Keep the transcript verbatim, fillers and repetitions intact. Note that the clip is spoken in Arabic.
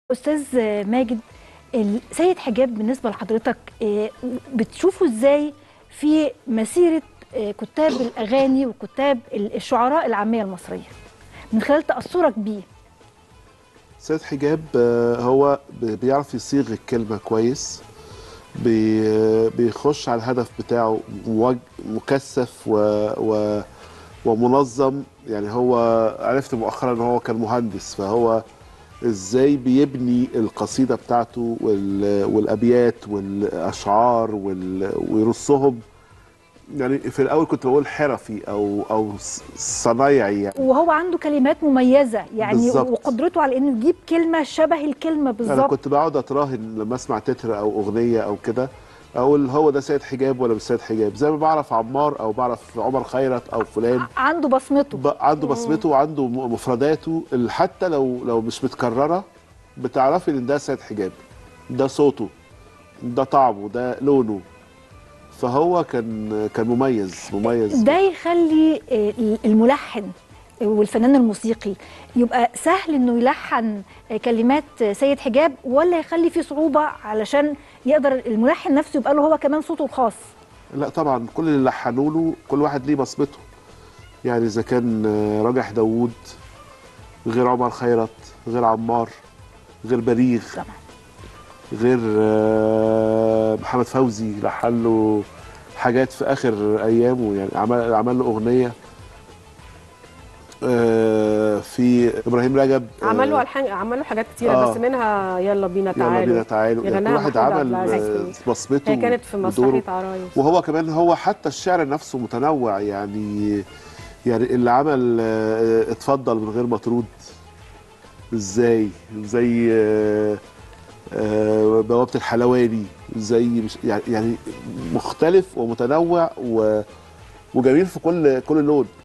أستاذ ماجد، سيد حجاب بالنسبة لحضرتك بتشوفه ازاي في مسيرة كتاب الأغاني وكتاب الشعراء العامية المصرية من خلال تأثرك بيه؟ سيد حجاب هو بيعرف يصيغ الكلمة كويس، بيخش على الهدف بتاعه مكثف و... و... ومنظم. يعني هو عرفت مؤخرا ان هو كان مهندس، فهو ازاي بيبني القصيدة بتاعته وال... والابيات والاشعار وال... ويرصهم. يعني في الاول كنت بقول حرفي او او صنايعي يعني. وهو عنده كلمات مميزة يعني، بالظبط. وقدرته على انه يجيب كلمة شبه الكلمة انا بالظبط. كنت بقعد اتراهن لما اسمع تتر او اغنيه او كده، اقول هو ده سيد حجاب ولا مش سيد حجاب، زي ما بعرف عمار او بعرف عمر خيرت او فلان. عنده بصمته. ب... عنده بصمته وعنده مفرداته اللي حتى لو لو مش متكرره بتعرفي ان ده سيد حجاب، ده صوته، ده طعمه، ده لونه. فهو كان كان مميز مميز. ده يخلي الملحن والفنان الموسيقي يبقى سهل انه يلحن كلمات سيد حجاب، ولا يخلي فيه صعوبة علشان يقدر الملحن نفسه يبقى له هو كمان صوته الخاص؟ لا طبعا، كل اللي لحنوا له كل واحد ليه بصمته. يعني اذا كان راجح داوود غير عمر خيرت، غير عمار، غير بليغ، طبعا غير محمد فوزي لحن له حاجات في اخر ايامه. يعني عمل عمل له اغنيه في ابراهيم رجب. عمل له الحان، عمل له حاجات كتيره آه بس منها يلا بينا يلا تعالوا. بينا تعالوا. يعني كل غناها واحد محمود عبد عمل العزيز. بصمته هي كانت في ودوره. مسرحيه عرايس. وهو كمان هو حتى الشعر نفسه متنوع. يعني يعني اللي عمل اتفضل من غير ما ترد، ازاي زي آه بوابة الحلواني، زي مش يعني يعني مختلف ومتنوع وجميل في كل كل لون.